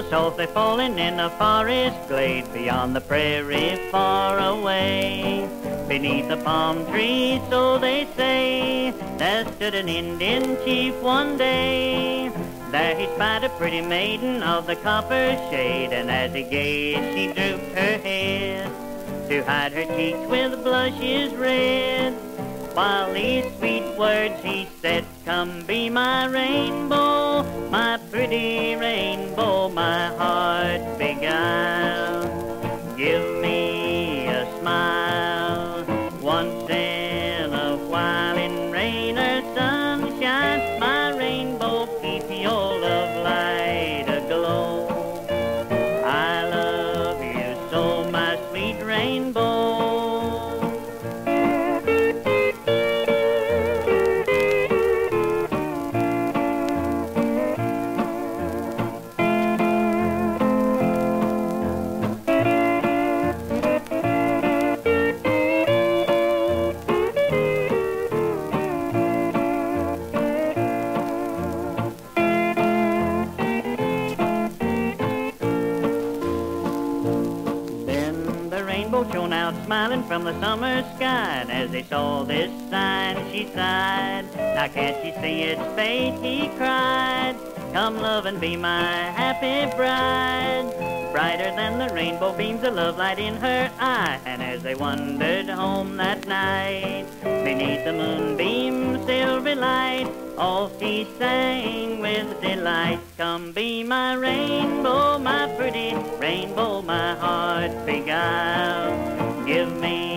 softly falling in a forest glade beyond the prairie far away. Beneath a palm tree, so they say, there stood an Indian chief one day. There he spied a pretty maiden of the copper shade, and as he gazed she drooped her head to hide her cheeks with blushes red. While these sweet words he said, come be my rainbow, my pretty rainbow, my heart beguile. Give me a smile once in a while, in rain or sunshine, my rainbow, keep your love light aglow. I love you so, my sweet rainbow. Shone out smiling from the summer sky, and as they saw this sign she sighed. Now can't you see it's fate, he cried, come love and be my happy bride. Brighter than the rainbow beams a love light in her eye, and as they wandered home that night, beneath the moonbeam's silvery light, all she sang with delight, come be my rainbow, my pretty rainbow, my heart beguile. Give me